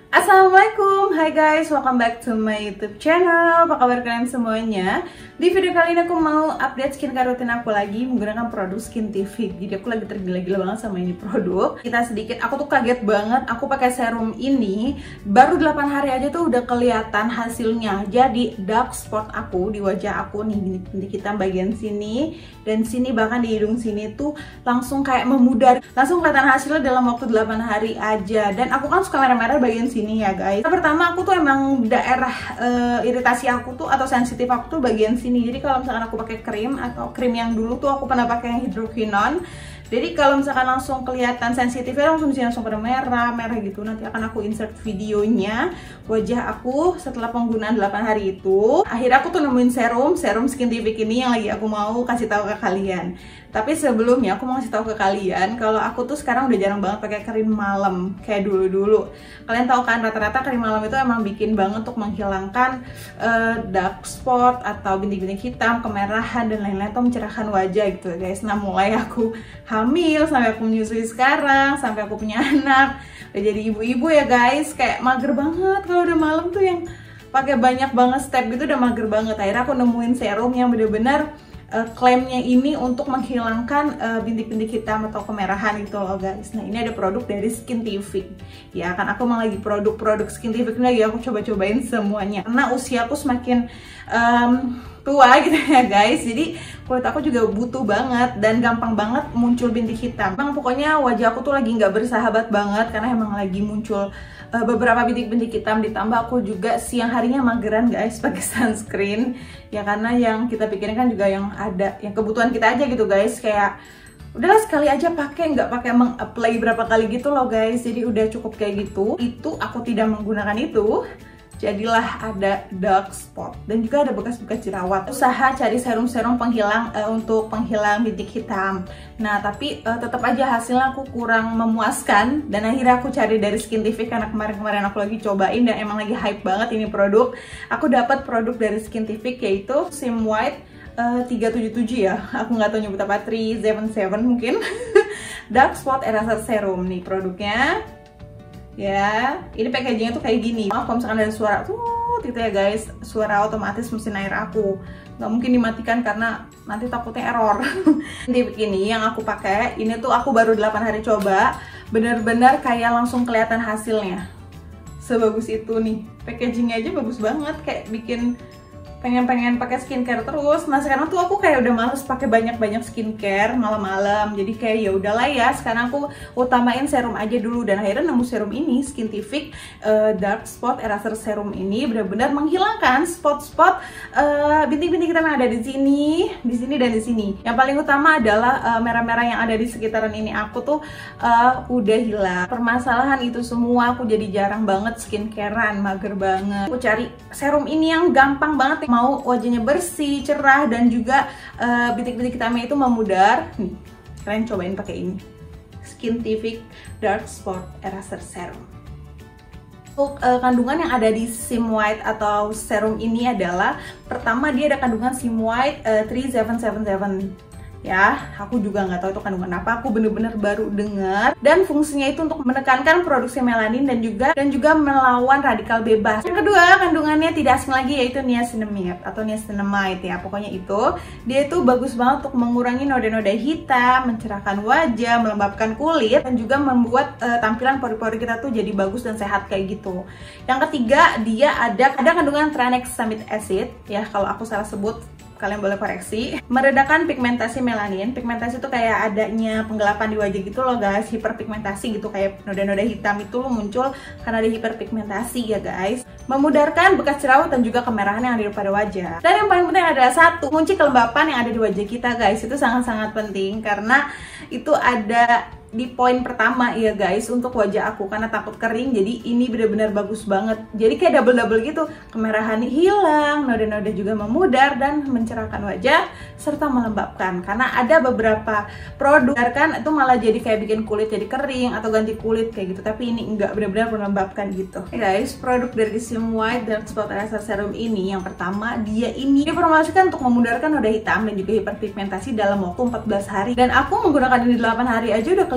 Assalamualaikum, hai guys, welcome back to my YouTube channel. Apa kabar kalian semuanya? Di video kali ini aku mau update skincare rutin aku lagi menggunakan produk Skintific. Jadi aku lagi tergila-gila banget sama ini produk. Kita sedikit, aku tuh kaget banget. Aku pakai serum ini baru 8 hari aja tuh udah kelihatan hasilnya. Jadi dark spot aku di wajah aku nih, bintik-bintik hitam bagian sini dan sini, bahkan di hidung sini tuh langsung kayak memudar. Langsung kelihatan hasilnya dalam waktu 8 hari aja. Dan aku kan suka merah-merah bagian sini ya guys. Pertama aku tuh emang daerah iritasi aku tuh atau sensitif aku tuh bagian sini. Jadi kalau misalkan aku pakai krim atau krim yang dulu tuh aku pernah pakai yang hidroquinone. Jadi kalau misalkan langsung kelihatan sensitifnya langsung disini langsung pada merah gitu. Nanti akan aku insert videonya wajah aku setelah penggunaan 8 hari itu. Akhirnya aku tuh nemuin serum Skintific ini yang lagi aku mau kasih tahu ke kalian. Tapi sebelumnya aku mau kasih tahu ke kalian kalau aku tuh sekarang udah jarang banget pakai krim malam kayak dulu-dulu. Kalian tahu kan rata-rata krim malam itu emang bikin banget untuk menghilangkan dark spot atau bintik-bintik hitam, kemerahan dan lain-lain, atau mencerahkan wajah gitu guys. Nah mulai aku hamil sampai aku menyusui sekarang, sampai aku punya anak, udah jadi ibu-ibu ya guys, kayak mager banget kalau udah malam tuh yang pakai banyak banget step gitu, udah mager banget. Akhirnya aku nemuin serum yang bener-bener klaimnya ini untuk menghilangkan bintik-bintik hitam atau kemerahan gitu loh guys. Nah ini ada produk dari Skintific ya kan, aku mau lagi produk-produk Skintific ini lagi aku coba-cobain semuanya karena usiaku semakin tua gitu ya guys. Jadi kulit aku juga butuh banget dan gampang banget muncul bintik hitam. Emang pokoknya wajah aku tuh lagi nggak bersahabat banget karena emang lagi muncul beberapa bintik-bintik hitam, ditambah aku juga siang harinya mageran guys pakai sunscreen ya, karena yang kita pikirin kan juga yang ada yang kebutuhan kita aja gitu guys, kayak udahlah sekali aja pakai, nggak pakai meng-apply berapa kali gitu loh guys. Jadi udah cukup kayak gitu. Itu aku tidak menggunakan itu, jadilah ada dark spot dan juga ada bekas-bekas jerawat. Usaha cari serum-serum penghilang untuk penghilang bintik hitam. Nah tapi tetap aja hasilnya aku kurang memuaskan dan akhirnya aku cari dari Skintific karena kemarin-kemarin aku lagi cobain dan emang lagi hype banget ini produk. Aku dapat produk dari Skintific yaitu Sim White 377 ya, aku nggak tahu nyebut apa, 377 mungkin. Dark Spot Eraser Serum nih produknya. Ya, ini packagingnya tuh kayak gini. Maaf kalau misalkan ada suara tuh gitu ya guys, suara otomatis mesin air aku. Nggak mungkin dimatikan karena nanti takutnya error. Ini begini yang aku pakai, ini tuh aku baru 8 hari coba, bener-bener kayak langsung kelihatan hasilnya. Sebagus itu nih, packagingnya aja bagus banget, kayak bikin pengen pakai skincare terus. Nah sekarang tuh aku kayak udah males pakai banyak skincare malam-malam. Jadi kayak ya udahlah ya, sekarang aku utamain serum aja dulu dan akhirnya nemu serum ini Skintific Dark Spot Eraser Serum ini benar-benar menghilangkan spot-spot bintik-bintik hitam yang ada di sini dan di sini. Yang paling utama adalah merah-merah yang ada di sekitaran ini aku tuh udah hilang. Permasalahan itu semua aku jadi jarang banget skincarean, mager banget. Aku cari serum ini yang gampang banget, mau wajahnya bersih, cerah, dan juga bintik-bintik hitamnya itu memudar. Nih, kalian cobain pakai ini, Skintific Dark Spot Eraser Serum. Untuk kandungan yang ada di Sim White atau serum ini adalah, pertama dia ada kandungan Sim White 3777. Ya, aku juga nggak tahu itu kandungan apa, aku bener-bener baru dengar. Dan fungsinya itu untuk menekankan produksi melanin dan juga melawan radikal bebas. Yang kedua, kandungannya tidak asing lagi yaitu niacinamide atau niacinamide ya. Pokoknya itu, dia itu bagus banget untuk mengurangi noda-noda hitam, mencerahkan wajah, melembabkan kulit, dan juga membuat tampilan pori-pori kita tuh jadi bagus dan sehat kayak gitu. Yang ketiga, dia ada kandungan tranexamic acid ya, kalau aku salah sebut kalian boleh koreksi. Meredakan pigmentasi melanin. Pigmentasi itu kayak adanya penggelapan di wajah gitu loh guys, hiperpigmentasi gitu, kayak noda-noda hitam itu muncul karena ada hiperpigmentasi ya guys. Memudarkan bekas jerawat dan juga kemerahan yang ada pada wajah. Dan yang paling penting adalah satu, kunci kelembapan yang ada di wajah kita guys. Itu sangat-sangat penting karena itu ada di poin pertama ya guys untuk wajah aku, karena takut kering. Jadi ini benar-benar bagus banget. Jadi kayak double gitu, kemerahan hilang, noda-noda juga memudar dan mencerahkan wajah serta melembabkan. Karena ada beberapa produk kan itu malah jadi kayak bikin kulit jadi kering atau ganti kulit kayak gitu, tapi ini enggak, benar-benar melembabkan gitu. Guys, produk dari Sim White Dark Spot Eraser Serum ini, yang pertama dia ini diformulasikan untuk memudarkan noda hitam dan juga hiperpigmentasi dalam waktu 14 hari. Dan aku menggunakan ini 8 hari aja udah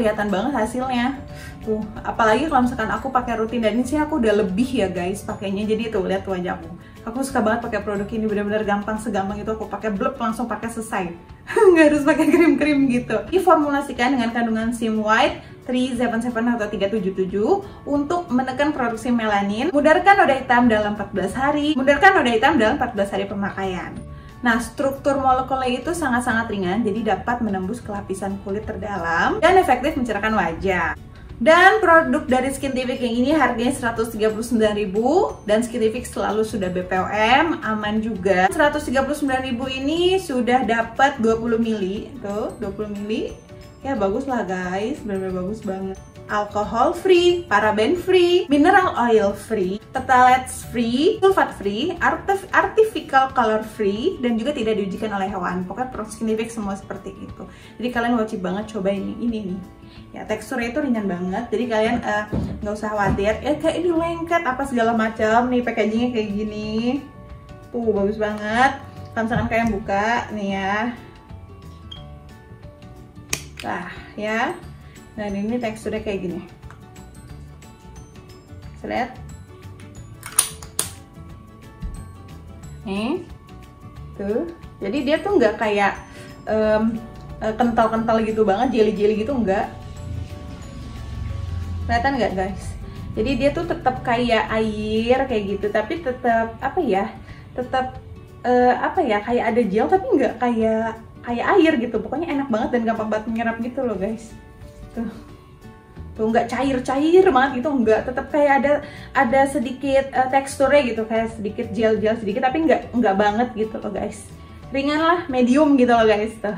kelihatan banget hasilnya. Tuh, apalagi kalau misalkan aku pakai rutin, dan ini sih aku udah lebih ya guys pakainya. Jadi tuh lihat wajahku. Aku suka banget pakai produk ini, benar-benar gampang, segampang itu aku pakai blep langsung pakai selesai. Nggak harus pakai krim-krim gitu. Diformulasikan dengan kandungan SIM White 377 atau 377 untuk menekan produksi melanin, mudarkan noda hitam dalam 14 hari, mudarkan noda hitam dalam 14 hari pemakaian. Nah, struktur molekulnya itu sangat-sangat ringan, jadi dapat menembus ke lapisan kulit terdalam dan efektif mencerahkan wajah. Dan produk dari Skintific yang ini harganya 139.000 dan Skintific selalu sudah BPOM, aman juga. 139.000 ini sudah dapat 20 mili, tuh 20 mili. Ya bagus lah guys, benar-benar bagus banget. Alkohol free, paraben free, mineral oil free, phthalates free, sulfat free, artificial color free, dan juga tidak diujikan oleh hewan. Pokoknya produk Skintific semua seperti itu. Jadi kalian wajib banget cobain ini nih. Ya teksturnya itu ringan banget, jadi kalian nggak usah khawatir. Ya kayak ini lengket apa segala macam nih, packagingnya kayak gini. Tuh bagus banget. Kalau misalkan kalian buka nih ya. Nah ya. Dan ini teksturnya kayak gini. Bisa lihat? Nih, tuh. Jadi dia tuh nggak kayak kental-kental gitu banget, jelly-jelly gitu enggak. Kelihatan nggak guys? Jadi dia tuh tetap kayak air kayak gitu, tapi tetap apa ya? Tetap apa ya? Kayak ada gel tapi nggak kayak air gitu. Pokoknya enak banget dan gampang banget menyerap gitu loh guys. Tuh nggak cair-cair banget gitu, nggak, tetap kayak ada sedikit teksturnya gitu, kayak sedikit gel-gel sedikit, tapi nggak banget gitu loh guys, ringan lah, medium gitu loh guys. Tuh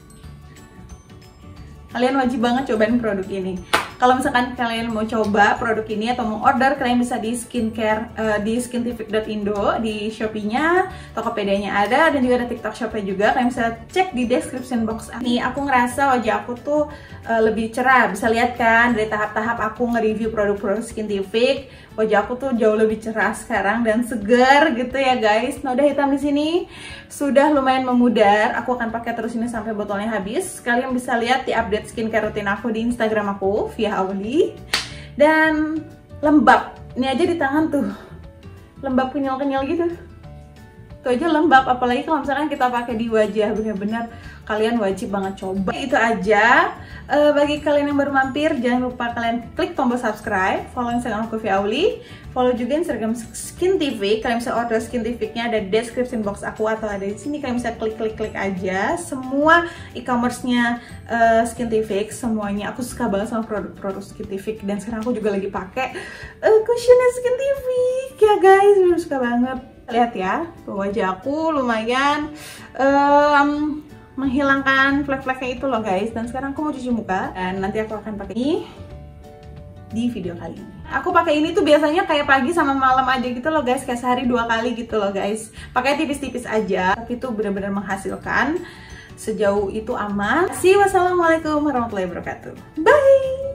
kalian wajib banget cobain produk ini. Kalau misalkan kalian mau coba produk ini atau mau order, kalian bisa di skincare di skintific.indo, di Shopee-nya, Tokopedia-nya ada, dan juga ada TikTok Shop-nya juga. Kalian bisa cek di description box. Nih, aku ngerasa wajah aku tuh lebih cerah. Bisa lihat kan dari tahap-tahap aku nge-review produk-produk Skintific, wajah aku tuh jauh lebih cerah sekarang dan segar gitu ya guys. Noda hitam di sini sudah lumayan memudar. Aku akan pakai terus ini sampai botolnya habis. Kalian bisa lihat di update skincare rutin aku di Instagram aku via Auli. Dan lembab. Ini aja di tangan tuh lembab, kenyal-kenyal gitu. Itu aja lembab, apalagi kalau misalkan kita pakai di wajah, bener-bener kalian wajib banget coba. Itu aja. Bagi kalian yang baru mampir, jangan lupa kalian klik tombol subscribe, follow Instagram aku via Auli, follow juga Instagram Skintific. Kalian bisa order Skintific-nya ada di description box aku atau ada di sini. Kalian bisa klik aja. Semua e-commerce-nya Skintific, semuanya. Aku suka banget sama produk-produk Skintific, dan sekarang aku juga lagi pakai cushionnya Skintific ya guys, bener suka banget. Lihat ya, tuh wajah aku lumayan menghilangkan flek-fleknya itu loh guys. Dan sekarang aku mau cuci muka, dan nanti aku akan pakai ini di video kali ini. Aku pakai ini tuh biasanya kayak pagi sama malam aja gitu loh guys, kayak sehari 2 kali gitu loh guys. Pakai tipis-tipis aja, tapi itu benar-benar menghasilkan. Sejauh itu aman. Wassalamualaikum warahmatullahi wabarakatuh. Bye.